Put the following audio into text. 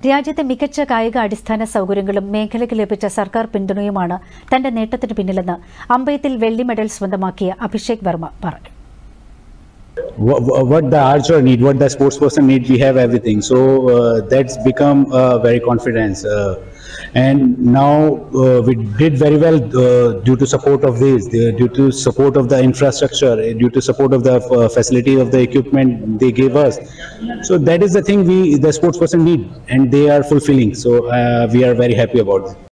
രാജ്യത്തെ മികച്ച കായിക അടിസ്ഥാന സൗകര്യങ്ങളും മേഖലയ്ക്ക് ലഭിച്ച സർക്കാർ പിന്തുണയുമാണ് തന്റെ നേട്ടത്തിന് പിന്നിലെന്ന് അമ്പയത്തിൽ വെള്ളി മെഡൽ സ്വന്തമാക്കിയ അഭിഷേക് വർമ്മ പറഞ്ഞു. What the archer need, what the sports person need, we have everything. So that's become very confidence. And now we did very well due to support of this, due to support of the infrastructure, due to support of the facility of the equipment they gave us. So that is the thing the sports person need, and they are fulfilling. So we are very happy about it.